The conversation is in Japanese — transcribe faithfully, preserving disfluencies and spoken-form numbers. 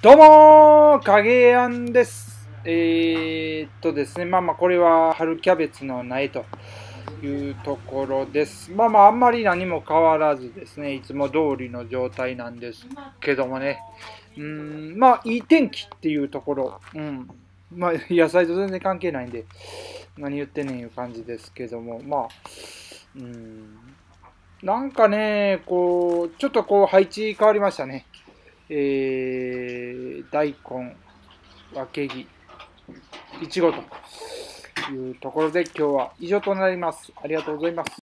どうもー、影やんです。えー、っとですね、まあまあ、これは春キャベツの苗というところです。まあまあ、あんまり何も変わらずですね、いつも通りの状態なんですけどもね、うーん、まあ、いい天気っていうところ、うん、まあ、野菜と全然関係ないんで、何言ってんねんいう感じですけども、まあ、うーん、なんかね、こう、ちょっとこう、配置変わりましたね。えー、大根、わけぎ、いちごというところで今日は以上となります。ありがとうございます。